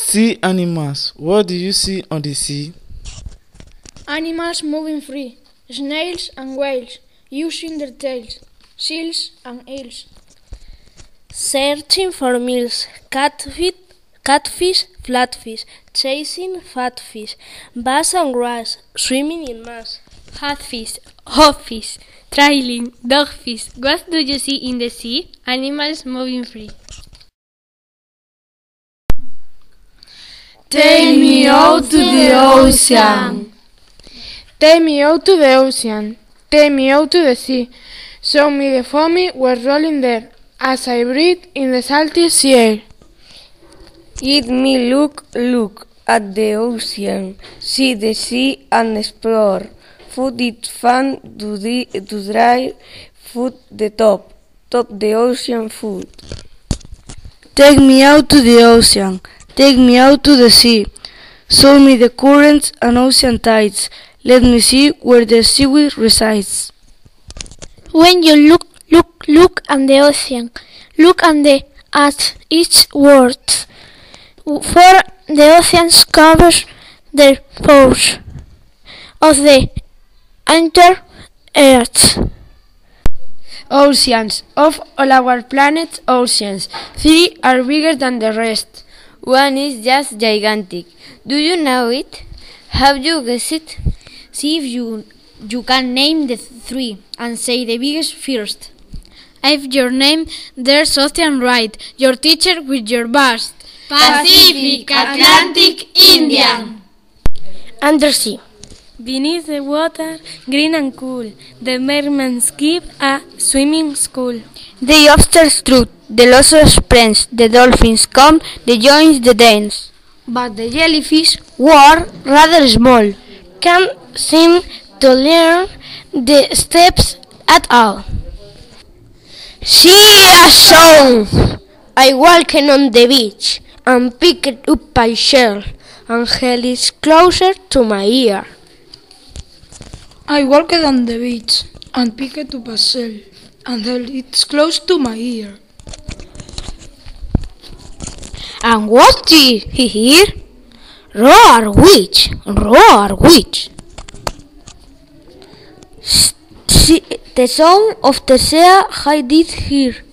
Sea animals. What do you see on the sea? Animals moving free, snails and whales, using their tails, seals and eels. Searching for meals, catfish, flatfish, chasing fatfish, bass and grass, swimming in mass. Hagfish, hogfish, trailing, dogfish. What do you see in the sea? Animals moving free. Take me out to the ocean. Take me out to the ocean, take me out to the sea. Show me the foamy waves rolling there, as I breathe in the salty sea air. Let me look at the ocean, see the sea and explore. Food it fun to dry, food the top the ocean food. Take me out to the ocean, take me out to the sea. Show me the currents and ocean tides. Let me see where the seaweed resides. When you look at the ocean, look at its words. For the oceans covers the pores of the entire earth. Oceans. Of all our planet's oceans, 3 are bigger than the rest. One is just gigantic. Do you know it? Have you guessed it? See if you can name the 3 and say the biggest first. If your name, there's ocean right. Your teacher with your bust. Pacific, Atlantic, Indian. Undersea. Beneath the water, green and cool, the mermen keep a swimming school. The lobsters trout, the lobsters springs, the dolphins come, the joins the dance. But the jellyfish were rather small, can't seem to learn the steps at all. See a song! I walked on the beach and picked up a shell and held it closer to my ear. I walked on the beach and picked up a shell and held it close to my ear. And what did he hear? Roar, witch! Roar, witch! The song of the sea I did hear.